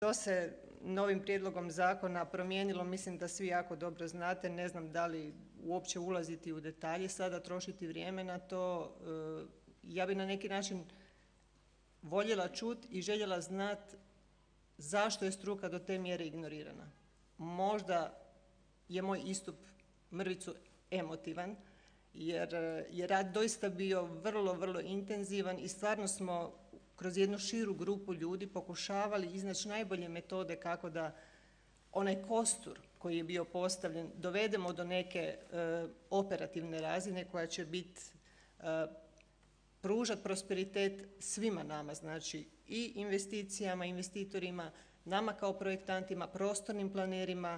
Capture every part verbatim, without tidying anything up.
Što se novim prijedlogom zakona promijenilo, mislim da svi jako dobro znate, ne znam da li uopće ulaziti u detalje sada, trošiti vrijeme na to. Ja bi na neki način voljela čuti i željela znati zašto je struka do te mjere ignorirana. Možda je moj istup mrvicu emotivan, jer je rad doista bio vrlo, vrlo intenzivan i stvarno smo kroz jednu širu grupu ljudi pokušavali iznaći najbolje metode kako da onaj kostur koji je bio postavljen dovedemo do neke e, operativne razine koja će biti e, pružati prosperitet svima nama, znači i investicijama, investitorima, nama kao projektantima, prostornim planerima,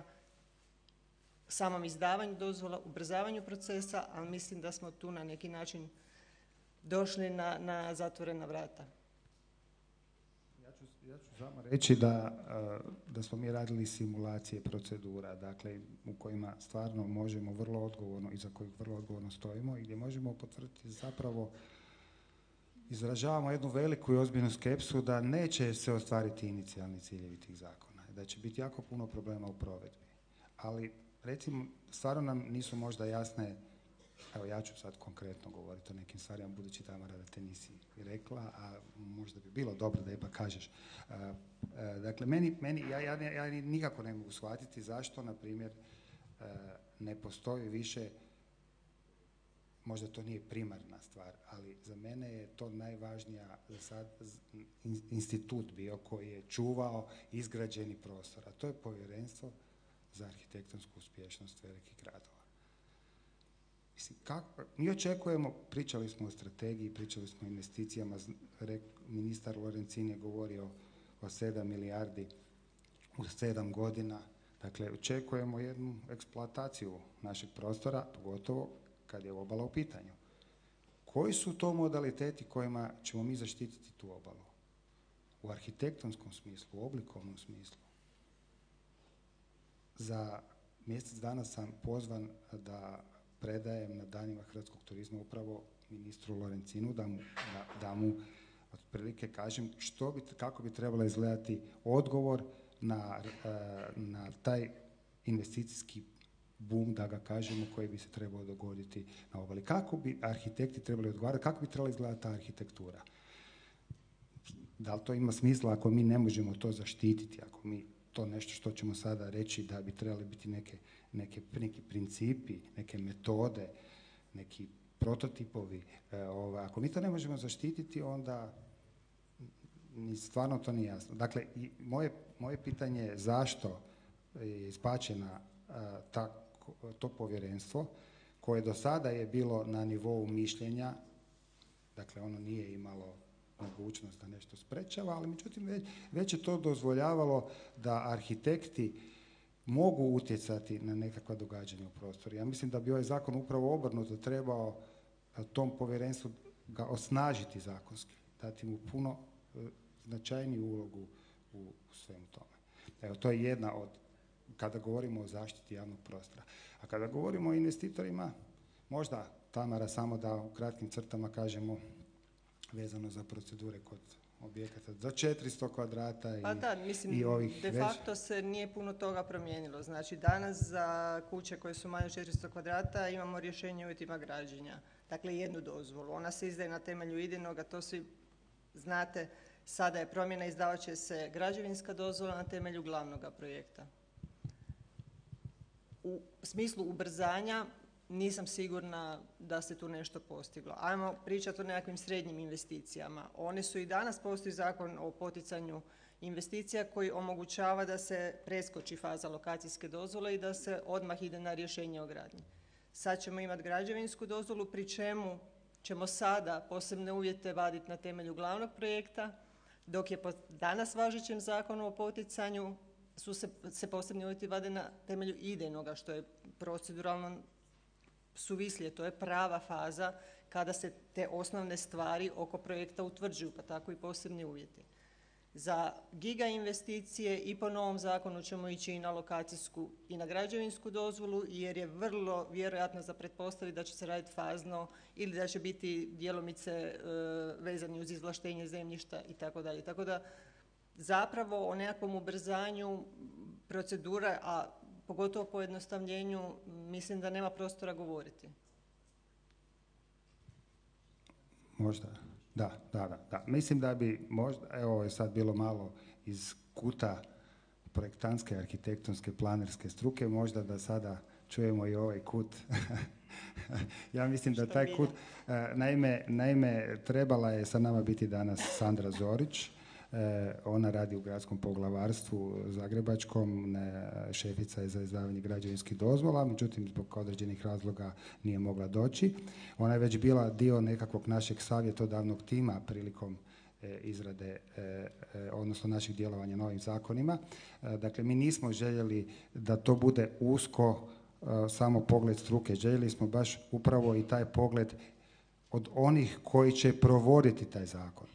samom izdavanju dozvola, ubrzavanju procesa, ali mislim da smo tu na neki način došli na, na zatvorena vrata. Ja ću, ja ću samo reći da, da smo mi radili simulacije procedura, dakle u kojima stvarno možemo vrlo odgovorno i za kojih vrlo odgovorno stojimo i gdje možemo potvrditi zapravo izražavamo jednu veliku i ozbiljnu skepsu da neće se ostvariti inicijalni ciljevi tih zakona, da će biti jako puno problema u provedbi. Ali recimo, stvarno nam nisu možda jasne, evo ja ću sad konkretno govoriti o nekim stvarima, budući Tamara da te nisi rekla, a možda bi bilo dobro da ipak kažeš. Uh, uh, dakle, meni, meni ja, ja, ja nikako ne mogu shvatiti zašto, na primjer, uh, ne postoji više, možda to nije primarna stvar, ali za mene je to najvažnija za sad institut bio koji je čuvao izgrađeni prostor, a to je povjerenstvo za arhitektonsku uspješnost velikih gradova. Mislim, kako, mi očekujemo, pričali smo o strategiji, pričali smo o investicijama, ministar Lorencin je govorio o sedam milijardi u sedam godina, dakle očekujemo jednu eksploataciju našeg prostora, pogotovo kad je obala u pitanju. Koji su to modaliteti kojima ćemo mi zaštititi tu obalu? U arhitektonskom smislu, u oblikovnom smislu. Za mjesec dana sam pozvan da predajem na danima hrvatskog turizma upravo ministru Lorencinu, da mu, da, da mu otprilike kažem što bi, kako bi trebalo izgledati odgovor na, na taj investicijski boom, da ga kažemo, koji bi se trebao dogoditi na obali. Kako bi arhitekti trebali odgovarati, kako bi trebala izgledati ta arhitektura? Da li to ima smisla ako mi ne možemo to zaštititi, ako mi to nešto što ćemo sada reći da bi trebali biti neke, neke, neki principi, neke metode, neki prototipovi. E, ova, ako mi to ne možemo zaštititi, onda ni stvarno to nije jasno. Dakle, i moje, moje pitanje je zašto je ispačena a, ta, to povjerenstvo koje do sada je bilo na nivou mišljenja, dakle ono nije imalo mogućnost da nešto sprečava, ali međutim već, već je to dozvoljavalo da arhitekti mogu utjecati na nekakva događanja u prostoru. Ja mislim da bi ovaj zakon upravo obrnuto trebao tom povjerenstvu ga osnažiti zakonski, dati mu puno e, značajniju ulogu u, u svemu tome. Evo, to je jedna od, kada govorimo o zaštiti javnog prostora. A kada govorimo o investitorima, možda, Tamara, samo da u kratkim crtama kažemo vezano za procedure kod objekata za četiristo kvadrata i, pa da, mislim, i ovih de facto već... se nije puno toga promijenilo. Znači danas za kuće koje su manje od četiristo kvadrata imamo rješenje o uvjetima građenja. Dakle, jednu dozvolu. Ona se izdaje na temelju idejnoga, to svi znate. Sada je promjena, izdavat će se građevinska dozvola na temelju glavnog projekta. U smislu ubrzanja nisam sigurna da se tu nešto postiglo. Ajmo pričati o nekakvim srednjim investicijama. One su i danas, postoji zakon o poticanju investicija koji omogućava da se preskoči faza lokacijske dozvole i da se odmah ide na rješenje o gradnji. Sad ćemo imati građevinsku dozvolu, pri čemu ćemo sada posebne uvjete vaditi na temelju glavnog projekta, dok je po danas važećem zakonu o poticanju su se, se posebni uvjeti vade na temelju idejnoga, što je proceduralno suvislije, to je prava faza kada se te osnovne stvari oko projekta utvrđuju, pa tako i posebni uvjeti. Za giga investicije i po novom zakonu ćemo ići i na lokacijsku i na građevinsku dozvolu, jer je vrlo vjerojatno za pretpostaviti da će se raditi fazno ili da će biti djelomice e, vezani uz izvlaštenje zemljišta i tako dalje. Tako da zapravo o nekakvom ubrzanju procedura, a pogotovo pojednostavljenju, mislim da nema prostora govoriti. Možda, da, da, da, da. Mislim da bi možda, evo ovo je sad bilo malo iz kuta projektantske, arhitektonske, planerske struke, možda da sada čujemo i ovaj kut. Ja mislim da taj kut, naime, naime, trebala je sa nama biti danas Sandra Zorić, ona radi u gradskom poglavarstvu zagrebačkom, šefica je za izdavanje građevinskih dozvola, međutim zbog određenih razloga nije mogla doći. Ona je već bila dio nekakvog našeg savjetodavnog tima prilikom izrade, odnosno naših djelovanja na ovim zakonima. Dakle, mi nismo željeli da to bude usko samo pogled struke. Željeli smo baš upravo i taj pogled od onih koji će provoditi taj zakon.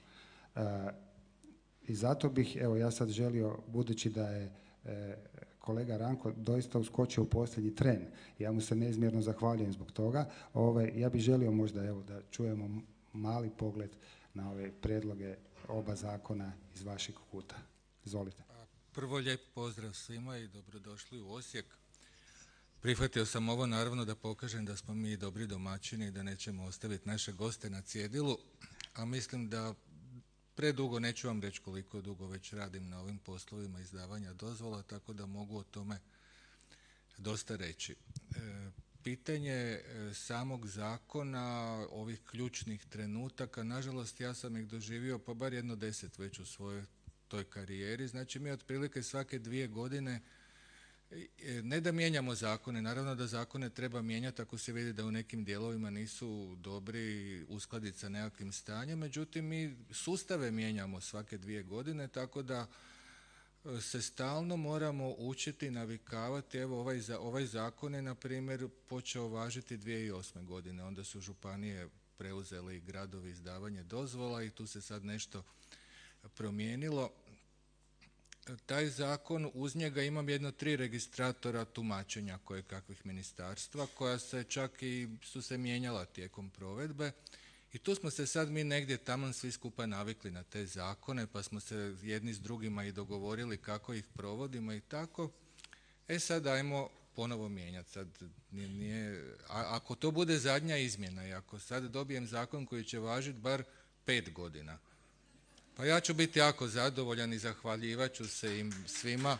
I zato bih, evo ja sad želio, budući da je e, kolega Ranko doista uskočio u posljednji tren, ja mu se neizmjerno zahvaljujem zbog toga, ovaj, ja bih želio možda evo da čujemo mali pogled na ove predloge oba zakona iz vašeg kuta. Izvolite. Prvo lijep pozdrav svima i dobrodošli u Osijek. Prihvatio sam ovo naravno da pokažem da smo mi dobri domaćini i da nećemo ostaviti naše goste na cjedilu, a mislim da predugo, neću vam reći koliko dugo već radim na ovim poslovima izdavanja dozvola, tako da mogu o tome dosta reći. E, pitanje samog zakona, ovih ključnih trenutaka, nažalost ja sam ih doživio pa bar jedno deset već u svojoj toj karijeri. Znači mi otprilike svake dvije godine ne da mijenjamo zakone, naravno da zakone treba mijenjati ako se vidi da u nekim dijelovima nisu dobri, uskladiti sa nekakvim stanjem, međutim mi sustave mijenjamo svake dvije godine, tako da se stalno moramo učiti, navikavati. Evo ovaj, ovaj zakon je na primjer počeo važiti dvije tisuće osme. godine, onda su županije preuzeli gradovi izdavanje dozvola i tu se sad nešto promijenilo. Taj zakon, uz njega imam jedno tri registratora tumačenja koje kakvih ministarstva, koja se čak i su se mijenjala tijekom provedbe i tu smo se sad mi negdje taman svi skupa navikli na te zakone, pa smo se jedni s drugima i dogovorili kako ih provodimo i tako. E sad ajmo ponovo mijenjati. Sad nije, nije, a, ako to bude zadnja izmjena i ako sad dobijem zakon koji će važiti bar pet godina, pa ja ću biti jako zadovoljan i zahvaljivat ću se im svima.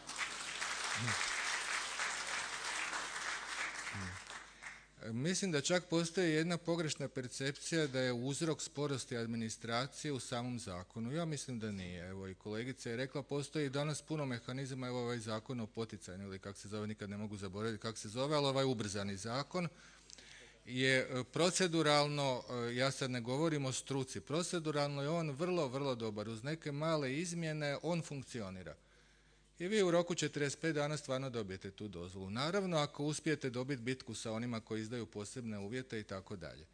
Mislim da čak postoji jedna pogrešna percepcija da je uzrok sporosti administracije u samom zakonu. Ja mislim da nije. Evo i kolegica je rekla, postoji danas puno mehanizama, evo ovaj zakon o poticanju ili kako se zove, nikad ne mogu zaboraviti kako se zove, ali ovaj ubrzani zakon je proceduralno, ja sad ne govorim o struci, proceduralno je on vrlo, vrlo dobar. Uz neke male izmjene on funkcionira. I vi u roku četrdeset pet dana stvarno dobijete tu dozvolu. Naravno, ako uspijete dobiti bitku sa onima koji izdaju posebne uvjete i tako dalje.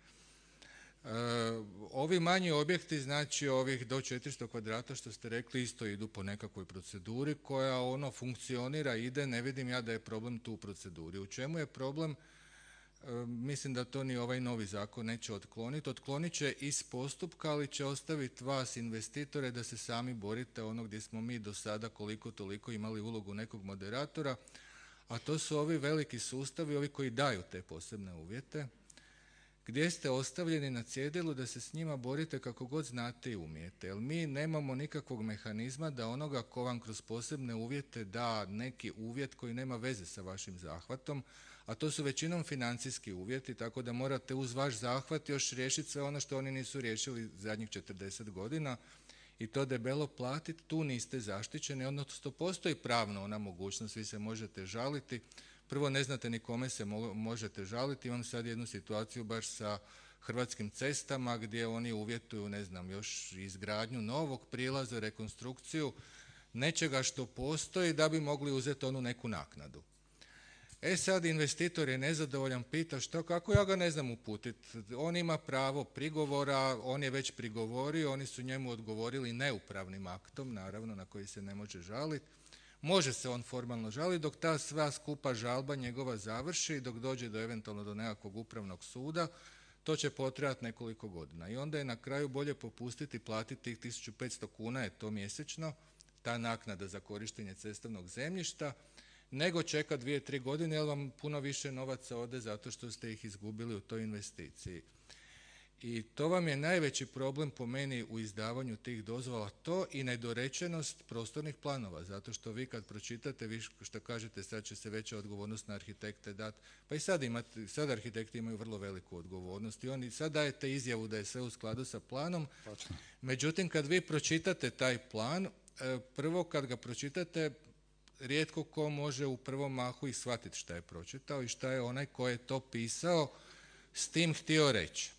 Ovi manji objekti, znači ovih do četiristo kvadrata što ste rekli, isto idu po nekakvoj proceduri koja ono funkcionira, ide, ne vidim ja da je problem tu u proceduri. U čemu je problem? Mislim da to ni ovaj novi zakon neće otkloniti. Otklonit će iz postupka, ali će ostaviti vas investitore da se sami borite ono gdje smo mi do sada koliko toliko imali ulogu nekog moderatora, a to su ovi veliki sustavi, ovi koji daju te posebne uvjete, gdje ste ostavljeni na cjedilu da se s njima borite kako god znate i umijete. Jer mi nemamo nikakvog mehanizma da onoga ko vam kroz posebne uvjete da neki uvjet koji nema veze sa vašim zahvatom, a to su većinom financijski uvjeti, tako da morate uz vaš zahvat još riješiti sve ono što oni nisu riješili zadnjih četrdeset godina i to debelo platiti, tu niste zaštićeni, odnosno postoji pravno ona mogućnost, vi se možete žaliti. Prvo ne znate ni kome se mo možete žaliti, imam sad jednu situaciju baš sa Hrvatskim cestama gdje oni uvjetuju, ne znam, još izgradnju novog prilaza, rekonstrukciju nečega što postoji da bi mogli uzeti onu neku naknadu. E sad investitor je nezadovoljan, pita što, kako, ja ga ne znam uputiti. On ima pravo prigovora, on je već prigovorio, oni su njemu odgovorili neupravnim aktom, naravno na koji se ne može žaliti. Može se on formalno žaliti dok ta sva skupa žalba njegova završi, dok dođe do eventualno do nekakvog upravnog suda, to će potrajati nekoliko godina. I onda je na kraju bolje popustiti i platiti tih tisuću petsto kuna je to mjesečno ta naknada za korištenje cestovnog zemljišta, nego čeka dvije, tri godine jer vam puno više novaca ode zato što ste ih izgubili u toj investiciji. I to vam je najveći problem po meni u izdavanju tih dozvola, to i nedorečenost prostornih planova, zato što vi kad pročitate, vi što kažete sad će se veća odgovornost na arhitekte dati, pa i sad, imate, sad arhitekti imaju vrlo veliku odgovornost i oni sad dajete izjavu da je sve u skladu sa planom. Točno. Međutim, kad vi pročitate taj plan, prvo kad ga pročitate, rijetko ko može u prvom mahu i shvatiti šta je pročitao i šta je onaj ko je to pisao s tim htio reći.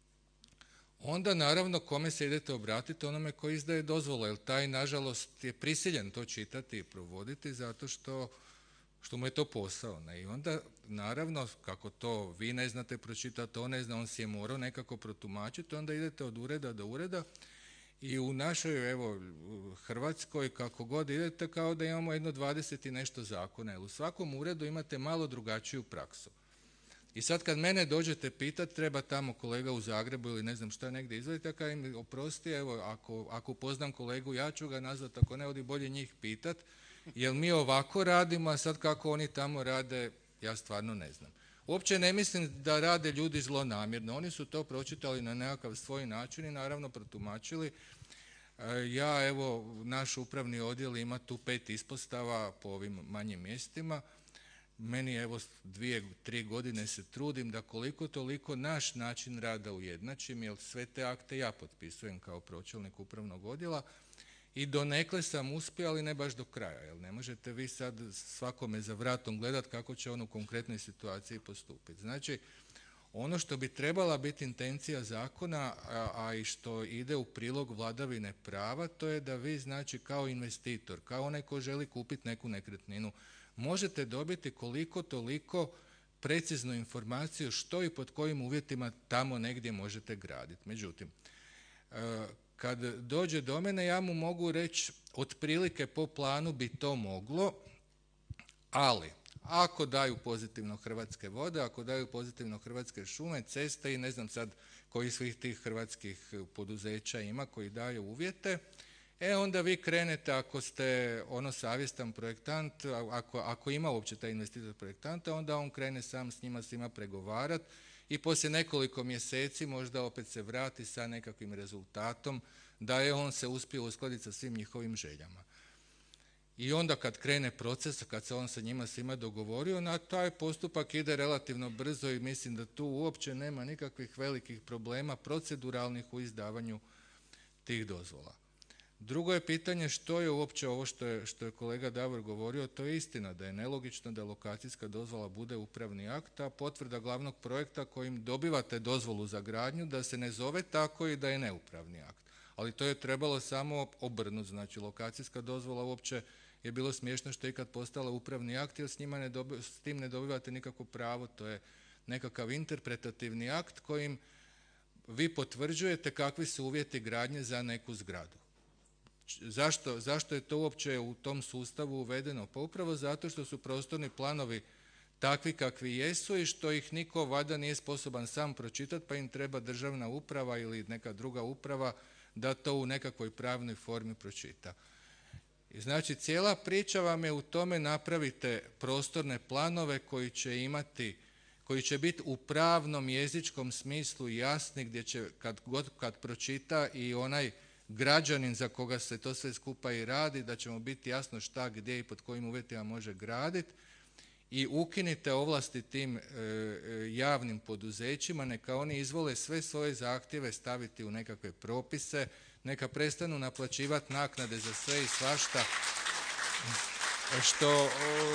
Onda naravno kome se idete obratiti, onome koji izdaje dozvolu, jer taj nažalost je prisiljen to čitati i provoditi zato što, što mu je to posao. Ne? I onda naravno kako to vi ne znate pročitati, on ne zna, on si je morao nekako protumačiti, onda idete od ureda do ureda i u našoj evo Hrvatskoj kako god idete kao da imamo jedno dvadeset i nešto zakona, jer u svakom uredu imate malo drugačiju praksu. I sad kad mene dođete pitati, treba tamo kolega u Zagrebu ili ne znam šta negdje izvaditi, ja kažem im oprosti, evo ako, ako poznam kolegu ja ću ga nazvati, ako ne odi bolje njih pitati, jer mi ovako radimo, a sad kako oni tamo rade, ja stvarno ne znam. Uopće ne mislim da rade ljudi zlonamjerno, oni su to pročitali na nekakav svoj način i naravno protumačili. Ja evo, naš upravni odjel ima tu pet ispostava po ovim manjim mjestima. Meni evo dvije, tri godine se trudim da koliko toliko naš način rada ujednačim, jer sve te akte ja potpisujem kao pročelnik upravnog odjela i donekle sam uspio, ali ne baš do kraja, jer ne možete vi sad svakome za vratom gledati kako će on u konkretnoj situaciji postupiti. Znači, ono što bi trebala biti intencija zakona, a, a i što ide u prilog vladavine prava, to je da vi znači kao investitor, kao onaj ko želi kupiti neku nekretninu, možete dobiti koliko toliko preciznu informaciju što i pod kojim uvjetima tamo negdje možete graditi. Međutim, kad dođe do mene ja mu mogu reći otprilike po planu bi to moglo, ali ako daju pozitivno Hrvatske vode, ako daju pozitivno Hrvatske šume, ceste i ne znam sad koji svih tih hrvatskih poduzeća ima koji daju uvjete, e onda vi krenete ako ste ono savjestan projektant, ako, ako ima uopće taj investitor projektanta, onda on krene sam s njima svima pregovarati i poslije nekoliko mjeseci možda opet se vrati sa nekakvim rezultatom da je on se uspio uskladiti sa svim njihovim željama. I onda kad krene proces, kad se on sa njima svima dogovorio, na taj postupak ide relativno brzo i mislim da tu uopće nema nikakvih velikih problema proceduralnih u izdavanju tih dozvola. Drugo je pitanje što je uopće ovo što je, što je kolega Davor govorio, to je istina da je nelogično da lokacijska dozvola bude upravni akt, a potvrda glavnog projekta kojim dobivate dozvolu za gradnju da se ne zove tako i da je neupravni akt. Ali to je trebalo samo obrnuti, znači lokacijska dozvola uopće je bilo smiješno što je ikad postala upravni akt jer s, njima ne dobi, s tim ne dobivate nikakvo pravo, to je nekakav interpretativni akt kojim vi potvrđujete kakvi su uvjeti gradnje za neku zgradu. Zašto, zašto je to uopće u tom sustavu uvedeno? Pa upravo zato što su prostorni planovi takvi kakvi jesu i što ih niko valjda nije sposoban sam pročitati pa im treba državna uprava ili neka druga uprava da to u nekakvoj pravnoj formi pročita. I znači cijela priča vam je u tome napravite prostorne planove koji će imati, koji će biti u pravnom jezičkom smislu jasni gdje će kad god kad pročita i onaj građanin za koga se to sve skupa i radi, da će mu biti jasno šta, gdje i pod kojim uvjetima može graditi i ukinite ovlasti tim e, javnim poduzećima, neka oni izvole sve svoje zahtjeve staviti u nekakve propise, neka prestanu naplaćivati naknade za sve i svašta, što,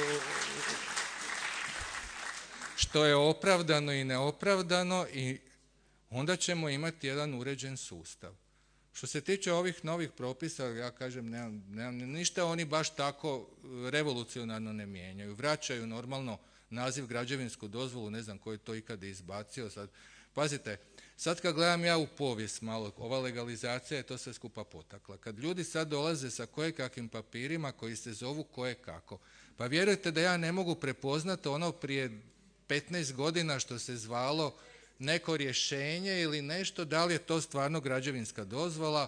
što je opravdano i neopravdano i onda ćemo imati jedan uređen sustav. Što se tiče ovih novih propisa, ja kažem, nemam, nemam, ništa oni baš tako revolucionarno ne mijenjaju. Vraćaju normalno naziv građevinsku dozvolu, ne znam ko je to ikada izbacio. Sad, pazite, sad kad gledam ja u povijest malo, ova legalizacija je to sve skupa potakla. Kad ljudi sad dolaze sa kojekakvim papirima koji se zovu kojekako, pa vjerujte da ja ne mogu prepoznati ono prije petnaest godina što se zvalo neko rješenje ili nešto, da li je to stvarno građevinska dozvola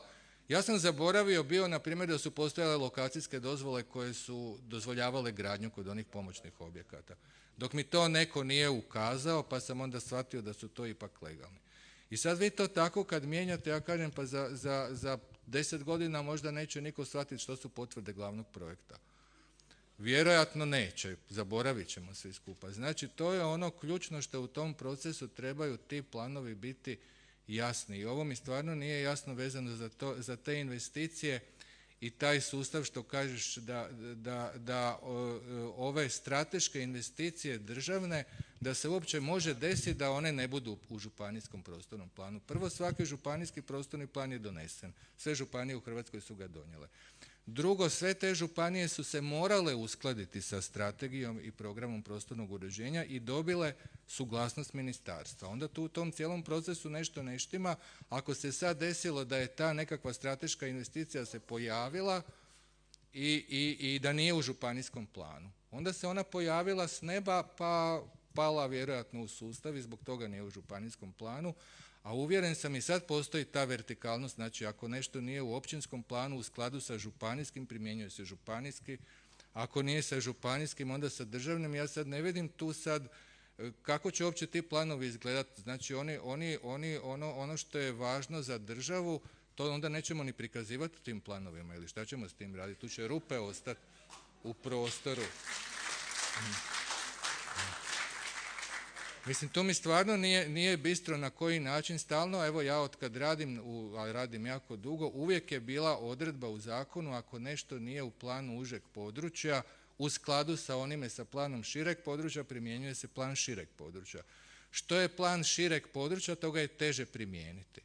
Ja sam zaboravio bio, na primjer, da su postojale lokacijske dozvole koje su dozvoljavale gradnju kod onih pomoćnih objekata. Dok mi to neko nije ukazao, pa sam onda shvatio da su to ipak legalni. I sad vi to tako kad mijenjate, ja kažem, pa za, za, za deset godina možda neće niko shvatiti što su potvrde glavnog projekta. Vjerojatno neće, zaboravit ćemo svi skupa. Znači, to je ono ključno što u tom procesu trebaju ti planovi biti jasni. I ovo mi stvarno nije jasno vezano za, to, za te investicije i taj sustav što kažeš da, da, da ove strateške investicije državne, da se uopće može desiti da one ne budu u županijskom prostornom planu. Prvo, svaki županijski prostorni plan je donesen. Sve županije u Hrvatskoj su ga donijele. Drugo, sve te županije su se morale uskladiti sa strategijom i programom prostornog uređenja i dobile suglasnost ministarstva. Onda tu u tom cijelom procesu nešto ne štima. Ako se sad desilo da je ta nekakva strateška investicija se pojavila i, i, i da nije u županijskom planu, onda se ona pojavila s neba pa pala vjerojatno u sustav i zbog toga nije u županijskom planu. A uvjeren sam i sad postoji ta vertikalnost, znači ako nešto nije u općinskom planu u skladu sa županijskim, primjenjuje se županijski, ako nije sa županijskim, onda sa državnim. Ja sad ne vidim tu sad kako će uopće ti planovi izgledati. Znači oni, oni, oni, ono, ono što je važno za državu, to onda nećemo ni prikazivati u tim planovima ili šta ćemo s tim raditi. Tu će rupe ostati u prostoru. Mislim, to mi stvarno nije, nije bistro na koji način stalno, evo ja od kad radim, u, a radim jako dugo, uvijek je bila odredba u zakonu ako nešto nije u planu užeg područja, u skladu sa onime sa planom šireg područja primjenjuje se plan šireg područja. Što je plan šireg područja, toga je teže primijeniti.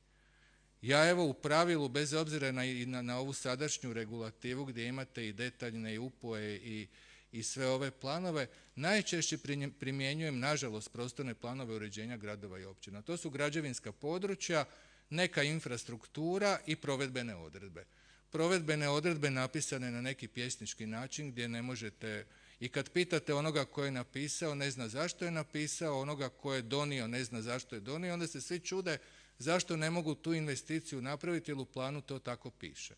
Ja evo u pravilu, bez obzira na, na, na ovu sadašnju regulativu gdje imate i detaljne i U P O-e i i sve ove planove, najčešće primjenjujem, nažalost, prostorne planove uređenja gradova i općina. To su građevinska područja, neka infrastruktura i provedbene odredbe. Provedbene odredbe napisane na neki pjesnički način gdje ne možete, i kad pitate onoga ko je napisao, ne zna zašto je napisao, onoga ko je donio, ne zna zašto je donio, onda se svi čude zašto ne mogu tu investiciju napraviti jer u planu to tako piše.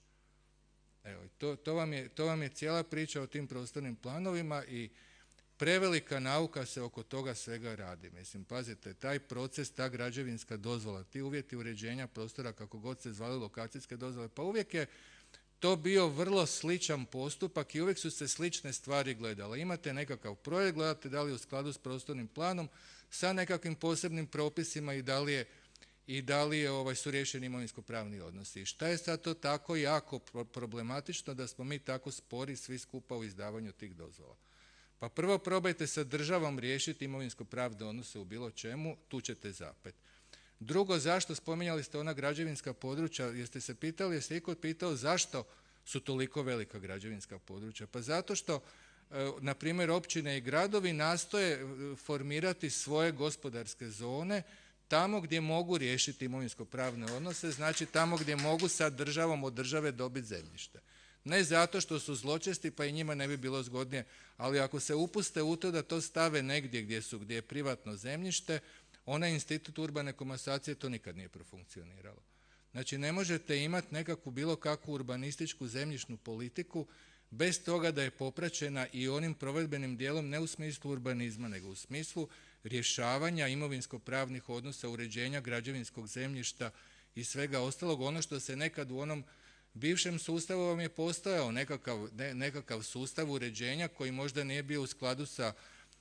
Evo, to, to, vam je, to vam je cijela priča o tim prostornim planovima i prevelika nauka se oko toga svega radi. Mislim, pazite, taj proces, ta građevinska dozvola, ti uvjeti uređenja prostora, kako god se zvali lokacijske dozvole, pa uvijek je to bio vrlo sličan postupak i uvijek su se slične stvari gledale. Imate nekakav projekt, gledate da li je u skladu s prostornim planom, sa nekakvim posebnim propisima i da li je i da li je, ovaj, su riješeni imovinsko-pravni odnosi. I šta je sad to tako jako problematično da smo mi tako spori svi skupa u izdavanju tih dozvola? Pa prvo probajte sa državom riješiti imovinsko-pravne odnose u bilo čemu, tu ćete zapet. Drugo, zašto, spominjali ste ona građevinska područja, jeste se pitali, jeste ikad pitao zašto su toliko velika građevinska područja? Pa zato što, na primjer, općine i gradovi nastoje formirati svoje gospodarske zone tamo gdje mogu riješiti imovinsko-pravne odnose, znači tamo gdje mogu sa državom od države dobiti zemljište. Ne zato što su zločesti pa i njima ne bi bilo zgodnije, ali ako se upuste u to da to stave negdje gdje, su, gdje je privatno zemljište, onaj institut urbane komasacije to nikad nije profunkcioniralo. Znači ne možete imati nekakvu bilo kakvu urbanističku zemljišnu politiku bez toga da je popraćena i onim provedbenim dijelom ne u smislu urbanizma nego u smislu rješavanja imovinsko-pravnih odnosa, uređenja građevinskog zemljišta i svega ostalog. Ono što se nekad u onom bivšem sustavu vam je postojao nekakav, ne, nekakav sustav uređenja koji možda nije bio u skladu sa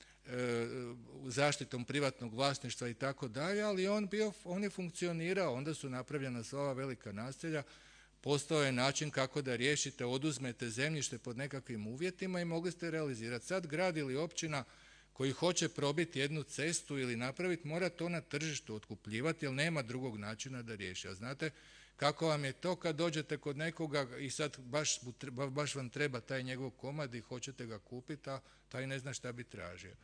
e, zaštitom privatnog vlasništva i tako dalje, ali on, bio, on je funkcionirao, onda su napravljena sva ova velika naselja, postao je način kako da riješite, oduzmete zemljište pod nekakvim uvjetima i mogli ste realizirati. Sad grad ili općina koji hoće probiti jednu cestu ili napraviti, mora to na tržištu otkupljivati jer nema drugog načina da riješi. A znate kako vam je to kad dođete kod nekoga i sad baš, baš vam treba taj njegov komad i hoćete ga kupiti, a taj ne zna šta bi tražio.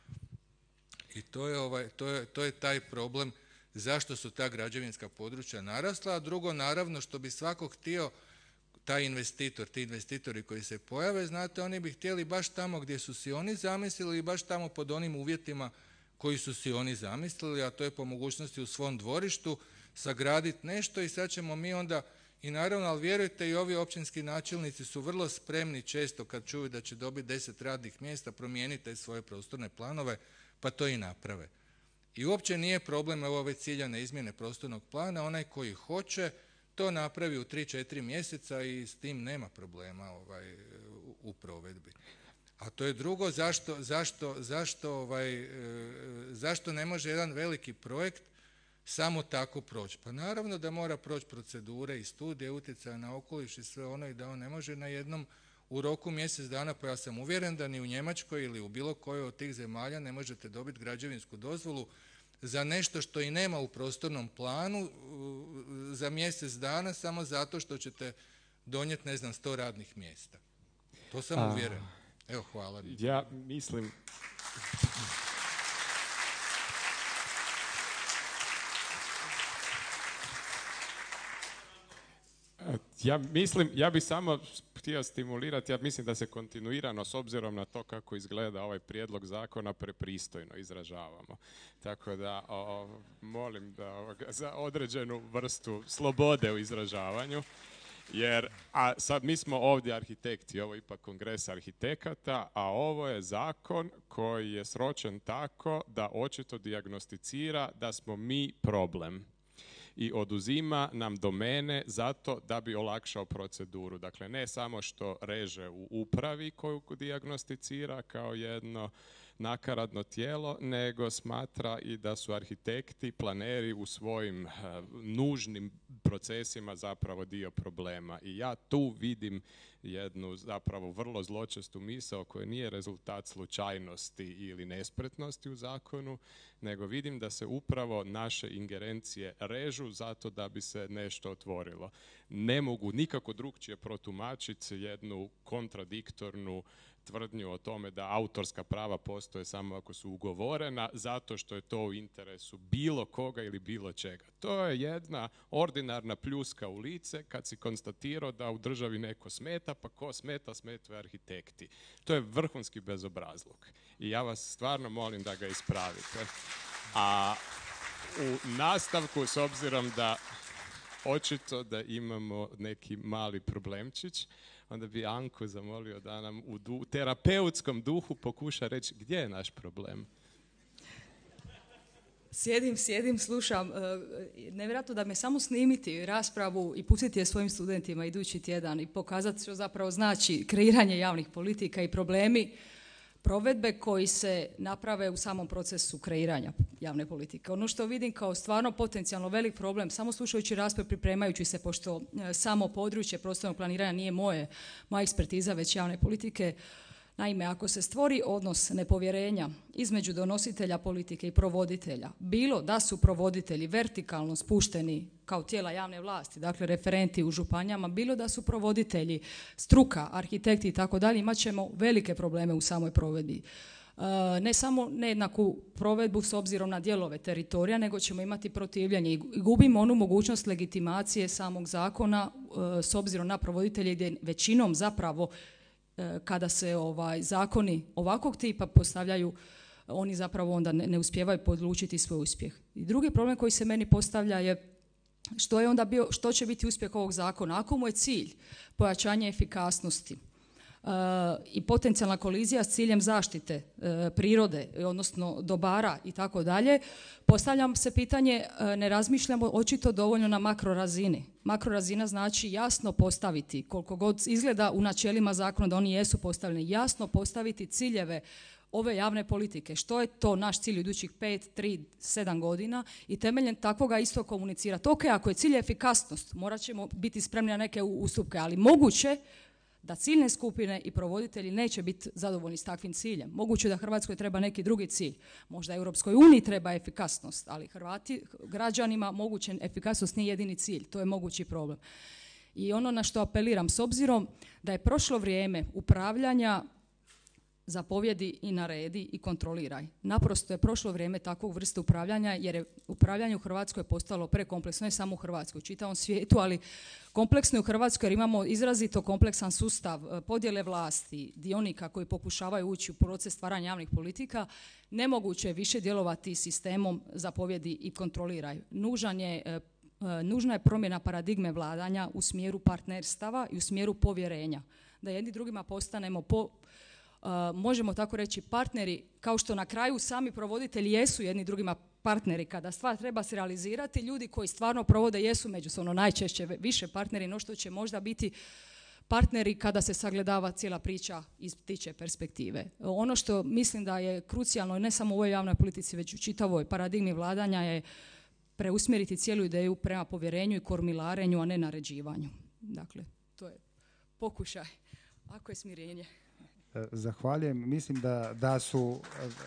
I to je, ovaj, to je, to je taj problem zašto su ta građevinska područja narasla, a drugo naravno što bi svako htio, taj investitor, ti investitori koji se pojave, znate, oni bi htjeli baš tamo gdje su si oni zamislili i baš tamo pod onim uvjetima koji su si oni zamislili, a to je po mogućnosti u svom dvorištu sagraditi nešto i sad ćemo mi onda I naravno, ali vjerujte, i ovi općinski načelnici su vrlo spremni često kad čuju da će dobiti deset radnih mjesta, promijenite svoje prostorne planove, pa to i naprave. I uopće nije problem ove ciljane izmjene prostornog plana, onaj koji hoće to napravi u tri četiri mjeseca i s tim nema problema ovaj, u provedbi. A to je drugo, zašto, zašto, zašto, ovaj, zašto ne može jedan veliki projekt samo tako proći? Pa naravno da mora proći procedure i studije utjecaja na okoliš i sve ono i da on ne može na jednom u roku mjesec dana, pa ja sam uvjeren da ni u Njemačkoj ili u bilo kojoj od tih zemalja ne možete dobiti građevinsku dozvolu za nešto što i nema u prostornom planu za mjesec dana samo zato što ćete donijeti, ne znam, sto radnih mjesta. To sam A, uvjeren. Evo, hvala. Ja mislim... Ja mislim, ja bih samo htio stimulirati, ja mislim da se kontinuirano, s obzirom na to kako izgleda ovaj prijedlog zakona, prepristojno izražavamo. Tako da o, molim da ovoga, za određenu vrstu slobode u izražavanju, jer a sad mi smo ovdje arhitekti, ovo je ipak kongres arhitekata, a ovo je zakon koji je sročen tako da očito dijagnosticira da smo mi problem i oduzima nam domene zato da bi olakšao proceduru. Dakle, ne samo što reže u upravi koju dijagnosticira kao jedno nakaradno tijelo, nego smatra i da su arhitekti, planeri u svojim uh, nužnim procesima zapravo dio problema. I ja tu vidim jednu zapravo vrlo zločestu misao koja nije rezultat slučajnosti ili nespretnosti u zakonu, nego vidim da se upravo naše ingerencije režu zato da bi se nešto otvorilo. Ne mogu nikako drukčije protumačiti jednu kontradiktornu tvrdnju o tome da autorska prava postoje samo ako su ugovorena zato što je to u interesu bilo koga ili bilo čega. To je jedna ordinarna pljuska u lice kad si konstatirao da u državi neko smeta, pa ko smeta, smetaju arhitekti. To je vrhunski bezobrazluk i ja vas stvarno molim da ga ispravite. A u nastavku, s obzirom da očito da imamo neki mali problemčić, onda bi Anku zamolio da nam u du- terapeutskom duhu pokuša reći gdje je naš problem. Sjedim, sjedim, slušam. Nevjerojatno da me samo snimiti raspravu i pustiti je svojim studentima idući tjedan i pokazati što zapravo znači kreiranje javnih politika i problemi provedbe koji se naprave u samom procesu kreiranja javne politike. Ono što vidim kao stvarno potencijalno velik problem, samo slušajući raspravu, pripremajući se, pošto samo područje prostornog planiranja nije moje, moja ekspertiza, već javne politike. Naime, ako se stvori odnos nepovjerenja između donositelja politike i provoditelja, bilo da su provoditelji vertikalno spušteni kao tijela javne vlasti, dakle referenti u županijama, bilo da su provoditelji, struka, arhitekti i tako dalje, imat ćemo velike probleme u samoj provedbi. Ne samo nejednaku provedbu s obzirom na dijelove teritorija, nego ćemo imati protivljenje i gubimo onu mogućnost legitimacije samog zakona s obzirom na provoditelje gdje većinom zapravo kada se ovaj, zakoni ovakvog tipa postavljaju, oni zapravo onda ne, ne uspijevaju podlučiti svoj uspjeh. I drugi problem koji se meni postavlja je što je onda bio, što će biti uspjeh ovog zakona? Ako mu je cilj pojačanje efikasnosti uh, i potencijalna kolizija s ciljem zaštite uh, prirode, odnosno dobara i tako dalje, postavljam se pitanje, uh, ne razmišljamo očito dovoljno na makrorazini. Makrorazina znači jasno postaviti, koliko god izgleda u načelima zakona da oni jesu postavljeni, jasno postaviti ciljeve ove javne politike. Što je to naš cilj u idućih pet, tri, sedam godina i temeljem takvoga isto komunicirati. Ok, ako je cilj efikasnost, morat ćemo biti spremni na neke ustupke, ali moguće da ciljne skupine i provoditelji neće biti zadovoljni s takvim ciljem. Moguće da Hrvatskoj treba neki drugi cilj. Možda Europskoj uniji treba efikasnost, ali Hrvati, građanima moguće efikasnost nije jedini cilj. To je mogući problem. I ono na što apeliram, s obzirom da je prošlo vrijeme upravljanja zapovjedi i naredi i kontroliraj. Naprosto je prošlo vrijeme takvog vrste upravljanja jer je upravljanje u Hrvatskoj postalo prekompleksno, ne samo u Hrvatskoj, u čitavom svijetu, ali kompleksno je u Hrvatskoj jer imamo izrazito kompleksan sustav podjele vlasti, dionika koji pokušavaju ući u proces stvaranja javnih politika. Nemoguće je više djelovati sistemom zapovjedi i kontroliraj. Nužan je nužna je promjena paradigme vladanja u smjeru partnerstava i u smjeru povjerenja. Da jedni drugima postanemo, po, uh, možemo tako reći, partneri, kao što na kraju sami provoditelji jesu jedni drugima partneri. Kada stvar treba se realizirati, ljudi koji stvarno provode jesu međusobno najčešće više partneri, no što će možda biti partneri kada se sagledava cijela priča iz ptičje perspektive. Ono što mislim da je krucijalno, ne samo u ovoj javnoj politici, već u čitavoj paradigmi vladanja, je preusmjeriti cijelu ideju prema povjerenju i kormilarenju, a ne naređivanju. Dakle, to je pokušaj. Ako je smirenje. Zahvaljujem. Mislim da, da su...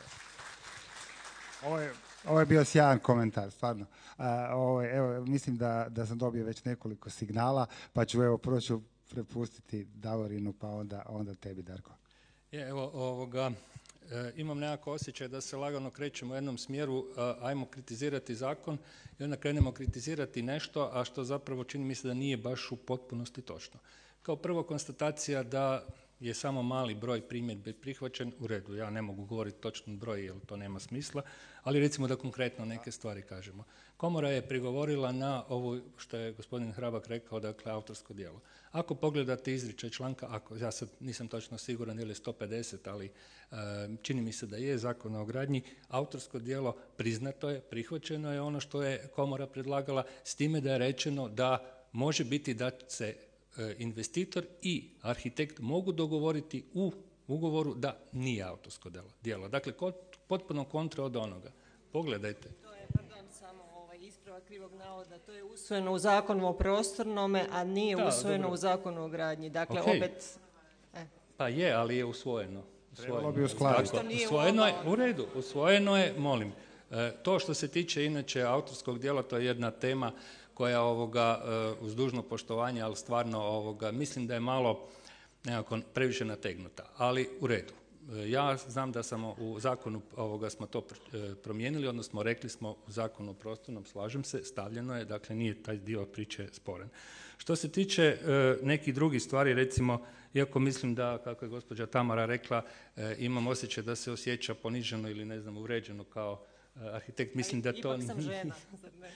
Ovo je, ovo je bio sjajan komentar, stvarno. A, ovo je, evo, mislim da, da sam dobio već nekoliko signala, pa ću evo prvo ću prepustiti Davorinu, pa onda, onda tebi, Darko. Je, evo, ovoga, e, imam nekako osjećaj da se lagano krećemo u jednom smjeru, a, ajmo kritizirati zakon i onda krenemo kritizirati nešto, a što zapravo čini mi se da nije baš u potpunosti točno. Kao prvo konstatacija da je samo mali broj primjedbi prihvaćen, u redu, ja ne mogu govoriti točan broj jer to nema smisla, ali recimo da konkretno neke stvari kažemo. Komora je prigovorila na ovo što je gospodin Hrabak rekao, dakle autorsko djelo. Ako pogledate izričaj članka, ako, ja sad nisam točno siguran ili je sto pedeset, ali e, čini mi se da je Zakon o gradnji, autorsko djelo priznato je, prihvaćeno je ono što je Komora predlagala, s time da je rečeno da može biti da se investitor i arhitekt mogu dogovoriti u ugovoru da nije autorsko djelo. Dakle, potpuno kontra od onoga. Pogledajte. To je, pardon, samo ovaj ispravak krivog navoda. To je usvojeno u Zakonu o prostornome, a nije da, usvojeno dobro. U Zakonu o gradnji. Dakle, okay. opet... Eh. Pa je, ali je usvojeno. Trebalo bi uskladiti. Usvojeno je, u redu, usvojeno je, molim. E, to što se tiče inače autorskog djela, to je jedna tema koja ovoga, uz dužno poštovanje, ali stvarno ovoga, mislim da je malo nekako previše nategnuta, ali u redu. Ja znam da sam u zakonu ovoga smo to promijenili, odnosno rekli smo u zakonu o prostornom, slažem se, stavljeno je, dakle nije taj dio priče sporen. Što se tiče e, nekih drugih stvari, recimo, iako mislim da, kako je gospođa Tamara rekla, e, imam osjećaj da se osjeća poniženo ili ne znam, uvređeno kao e, arhitekt, mislim da to... Ipak sam žena, zar ne?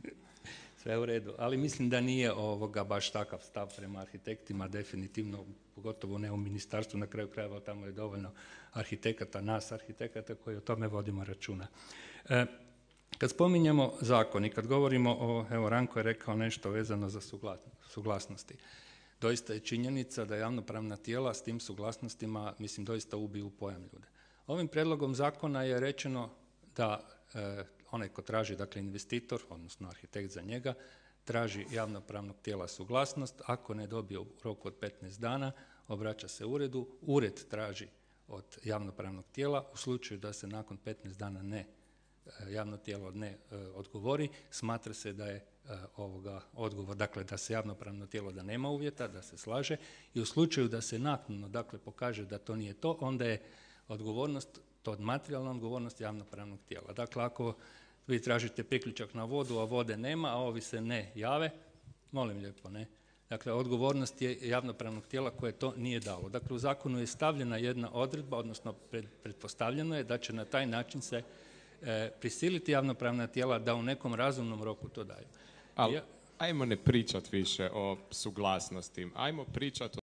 Sve u redu, ali mislim da nije ovoga baš takav stav prema arhitektima, definitivno, pogotovo ne u ministarstvu, na kraju krajeva tamo je dovoljno arhitekata, nas arhitekata koji o tome vodimo računa. E, kad spominjemo zakon i kad govorimo o, evo Ranko je rekao nešto vezano za suglasnosti, doista je činjenica da javnopravna tijela s tim suglasnostima, mislim, doista ubiju pojam ljude. Ovim predlogom zakona je rečeno da e, onaj ko traži, dakle investitor, odnosno arhitekt za njega, traži javnopravnog tijela suglasnost, ako ne dobije u roku od petnaest dana, obraća se uredu, ured traži od javnopravnog tijela, u slučaju da se nakon petnaest dana ne, javno tijelo ne odgovori, smatra se da je ovoga odgovor, dakle da se javnopravno tijelo da nema uvjeta, da se slaže i u slučaju da se naknadno, dakle pokaže da to nije to, onda je odgovornost, to od materijalna odgovornost javnopravnog tijela. Dakle, ako vi tražite priključak na vodu, a vode nema, a ovi se ne jave, molim lijepo, ne. Dakle, odgovornost je javnopravnog tijela koje to nije dalo. Dakle, u zakonu je stavljena jedna odredba, odnosno pred, pretpostavljeno je da će na taj način se e, prisiliti javnopravna tijela da u nekom razumnom roku to daju. Ali, ja, ajmo ne pričati više o suglasnostima, ajmo pričati